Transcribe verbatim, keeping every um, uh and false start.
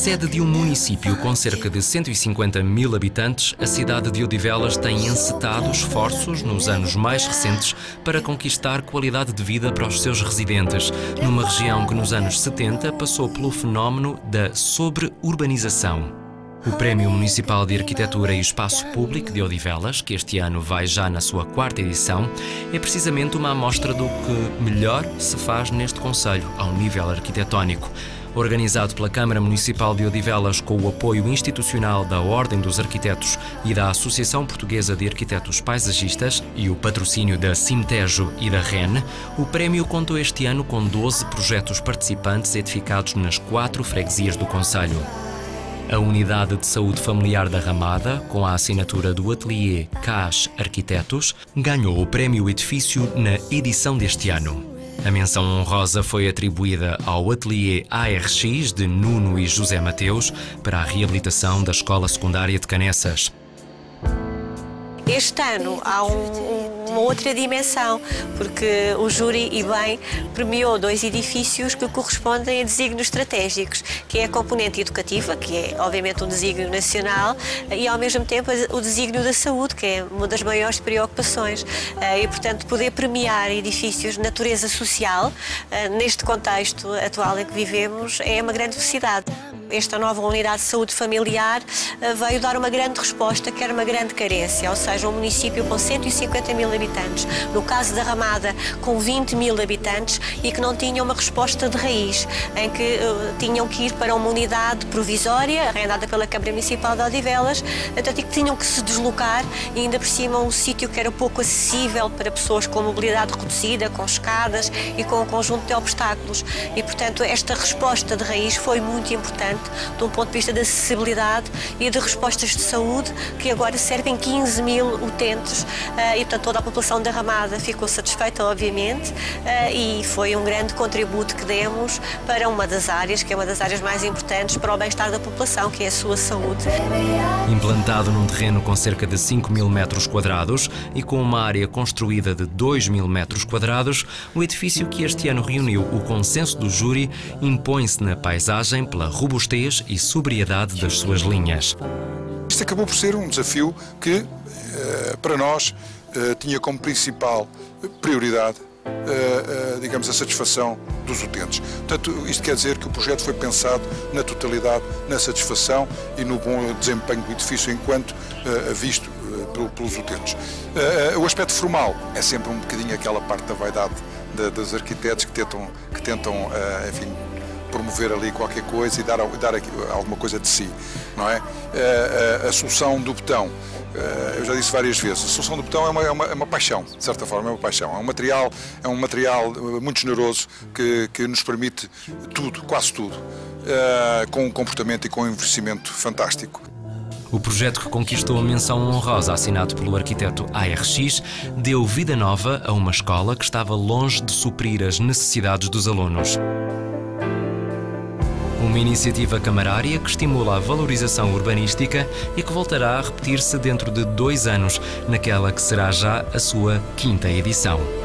Sede de um município com cerca de cento e cinquenta mil habitantes, a cidade de Odivelas tem encetado esforços nos anos mais recentes para conquistar qualidade de vida para os seus residentes, numa região que nos anos setenta passou pelo fenómeno da sobreurbanização. O Prémio Municipal de Arquitetura e Espaço Público de Odivelas, que este ano vai já na sua quarta edição, é precisamente uma amostra do que melhor se faz neste concelho, ao nível arquitetónico. Organizado pela Câmara Municipal de Odivelas com o apoio institucional da Ordem dos Arquitetos e da Associação Portuguesa de Arquitetos Paisagistas e o patrocínio da Cimtejo e da R E N, o prémio contou este ano com doze projetos participantes edificados nas quatro freguesias do concelho. A Unidade de Saúde Familiar da Ramada, com a assinatura do Ateliê C A S Arquitetos, ganhou o prémio Edifício na edição deste ano. A menção honrosa foi atribuída ao Ateliê A R X de Nuno e José Mateus para a reabilitação da Escola Secundária de Canessas. Este ano há um, uma outra dimensão, porque o júri, e bem, premiou dois edifícios que correspondem a desígnios estratégicos, que é a componente educativa, que é obviamente um desígnio nacional, e ao mesmo tempo o desígnio da saúde, que é uma das maiores preocupações. E, portanto, poder premiar edifícios de natureza social, neste contexto atual em que vivemos, é uma grande felicidade. Esta nova unidade de saúde familiar veio dar uma grande resposta, que era uma grande carência, ou seja, um município com cento e cinquenta mil habitantes, no caso da Ramada com vinte mil habitantes, e que não tinham uma resposta de raiz, em que uh, tinham que ir para uma unidade provisória, arrendada pela Câmara Municipal de Odivelas, portanto, e que tinham que se deslocar, e ainda por cima um sítio que era pouco acessível para pessoas com mobilidade reduzida, com escadas e com um conjunto de obstáculos. E, portanto, esta resposta de raiz foi muito importante, de um ponto de vista da acessibilidade e de respostas de saúde, que agora servem quinze mil utentes, e portanto toda a população da Ramada ficou satisfeita, obviamente, e foi um grande contributo que demos para uma das áreas, que é uma das áreas mais importantes para o bem-estar da população, que é a sua saúde. Implantado num terreno com cerca de cinco mil metros quadrados e com uma área construída de dois mil metros quadrados, o edifício, que este ano reuniu o consenso do júri, impõe-se na paisagem pela robustez e sobriedade das suas linhas. Isto acabou por ser um desafio que, para nós, tinha como principal prioridade, digamos, a satisfação dos utentes. Portanto, isto quer dizer que o projeto foi pensado na totalidade, na satisfação e no bom desempenho do edifício enquanto visto pelos utentes. O aspecto formal é sempre um bocadinho aquela parte da vaidade dos arquitetos que tentam, que tentam enfim, promover ali qualquer coisa e dar, dar alguma coisa de si, não é? A, a, a solução do betão, eu já disse várias vezes, a solução do betão é uma, é uma, é uma paixão, de certa forma é uma paixão, é um material, é um material muito generoso que, que nos permite tudo, quase tudo, com um comportamento e com um investimento fantástico. O projeto, que conquistou a menção honrosa assinado pelo arquiteto A R X, deu vida nova a uma escola que estava longe de suprir as necessidades dos alunos. Uma iniciativa camarária que estimula a valorização urbanística e que voltará a repetir-se dentro de dois anos, naquela que será já a sua quinta edição.